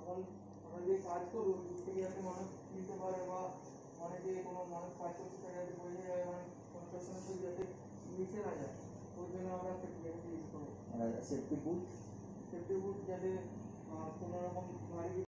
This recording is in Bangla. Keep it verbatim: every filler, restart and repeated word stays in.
তখন আমরা যে কাজ করবো দূর থেকে যাতে মানুষ নিতে পারে বা অনেকে কোনো মানুষ কাজ করতে থাকে যাতে বোঝা যায় মানে কনস্ট্রাকশনের সাথে যাতে মিশে না যায় ওই জন্য আমরা সেফটি জ্যাকেট ইউজ করবো। সেফটি বুট সেফটি বুট যাতে কোনো রকম ভারী